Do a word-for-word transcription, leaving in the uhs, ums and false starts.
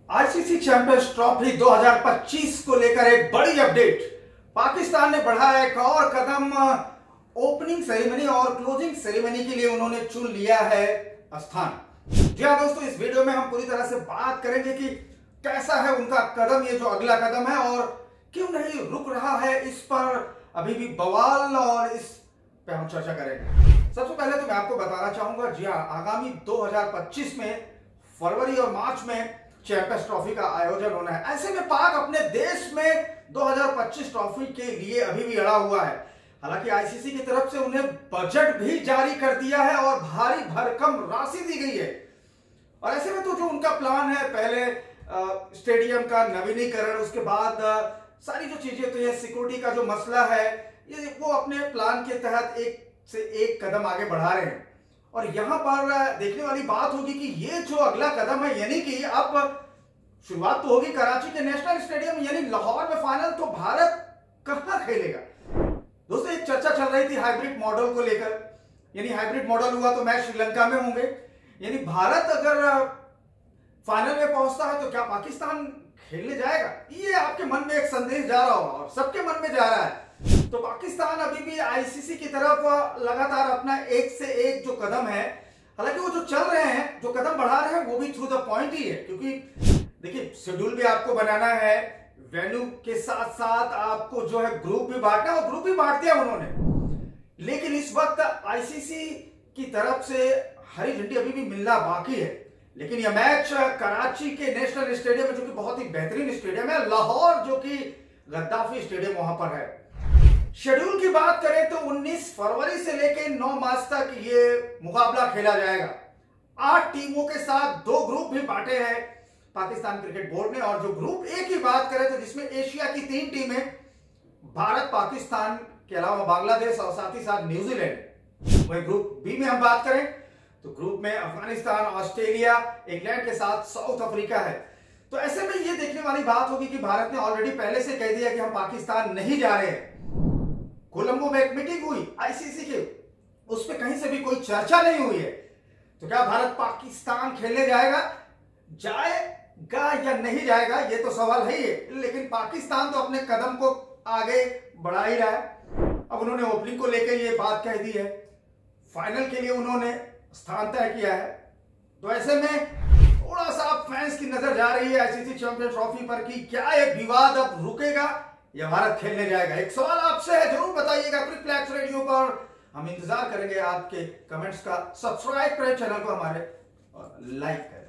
ICC champions trophy दो हज़ार पच्चीस को लेकर एक बड़ी अपडेट। पाकिस्तान ने बढ़ाया एक और कदम। ओपनिंग सेरेमनी और क्लोजिंग सेरेमनी के लिए उन्होंने चुन लिया है स्थान। जी हाँ दोस्तों, इस वीडियो में हम पूरी तरह से बात करेंगे कि कैसा है उनका कदम, ये जो अगला कदम है, और क्यों नहीं रुक रहा है। इस पर अभी भी बवाल और इस पे हम चर्चा करेंगे। सबसे पहले तो मैं आपको बताना चाहूंगा, जी हाँ, आगामी दो हज़ार पच्चीस में फरवरी और मार्च में चैंपियंस ट्रॉफी का आयोजन होना है। ऐसे में पाक अपने देश में दो हज़ार पच्चीस ट्रॉफी के लिए अभी भी अड़ा हुआ है। हालांकि आईसीसी की तरफ से उन्हें बजट भी जारी कर दिया है और भारी भरकम राशि दी गई है। और ऐसे में तो जो उनका प्लान है, पहले स्टेडियम का नवीनीकरण, उसके बाद आ, सारी जो चीजें, तो ये सिक्योरिटी का जो मसला है, ये वो अपने प्लान के तहत एक से एक कदम आगे बढ़ा रहे हैं। और यहां पर देखने वाली बात होगी कि ये जो अगला कदम है, यानी कि अब शुरुआत तो होगी कराची के नेशनल स्टेडियम यानी लाहौर में फाइनल, तो भारत कहां खेलेगा। दोस्तों, एक चर्चा चल रही थी हाइब्रिड मॉडल को लेकर, यानी हाइब्रिड मॉडल हुआ तो मैच श्रीलंका में होंगे, यानी भारत अगर फाइनल में पहुंचता है तो क्या पाकिस्तान खेलने जाएगा। ये आपके मन में एक संदेश जा रहा होगा और सबके मन में जा रहा है। तो पाकिस्तान अभी भी आईसीसी की तरफ लगातार अपना एक से एक जो कदम है, हालांकि वो जो चल रहे हैं, जो कदम बढ़ा रहे हैं, वो भी थ्रू द पॉइंट ही है। क्योंकि देखिए, शेड्यूल भी आपको बनाना है, वेन्यू के साथ साथ आपको जो है ग्रुप भी बांटना है, और ग्रुप भी बांट दिया उन्होंने। लेकिन इस वक्त आईसीसी की तरफ से हरी झंडी अभी भी मिलना बाकी है। लेकिन यह मैच कराची के नेशनल स्टेडियम में, जो कि बहुत ही बेहतरीन स्टेडियम है, लाहौर जो कि गद्दाफी स्टेडियम वहां पर है। शेड्यूल की बात करें तो उन्नीस फरवरी से लेकर नौ मार्च तक ये मुकाबला खेला जाएगा। आठ टीमों के साथ दो ग्रुप भी बांटे हैं पाकिस्तान क्रिकेट बोर्ड ने। और जो ग्रुप ए की बात करें तो जिसमें एशिया की तीन टीमें, भारत, पाकिस्तान के अलावा बांग्लादेश और साथ ही साथ न्यूजीलैंड। वही ग्रुप बी में हम बात करें तो ग्रुप में अफगानिस्तान, ऑस्ट्रेलिया, इंग्लैंड के साथ साउथ अफ्रीका है। तो ऐसे में ये देखने वाली बात होगी कि भारत ने ऑलरेडी पहले से कह दिया कि हम पाकिस्तान नहीं जा रहे हैं। कोलंबो में एक मीटिंग हुई आईसीसी की, उस पर कहीं से भी कोई चर्चा नहीं हुई है। तो क्या भारत पाकिस्तान खेलने जाएगा जाएगा या नहीं जाएगा, ये तो सवाल है ही है। लेकिन पाकिस्तान तो अपने कदम को आगे बढ़ा ही रहा है। अब उन्होंने ओपनिंग को लेकर ये बात कह दी है, फाइनल के लिए उन्होंने स्थान तय किया है। तो ऐसे में थोड़ा सा फैंस की नजर जा रही है आईसीसी चैंपियंस ट्रॉफी पर कि क्या एक विवाद अब रुकेगा या भारत खेलने जाएगा। एक सवाल आपसे है, जरूर बताइएगा क्रिकफ्लैक्स रेडियो पर। हम इंतजार करेंगे आपके कमेंट्स का। सब्सक्राइब करें चैनल को हमारे और लाइक करें।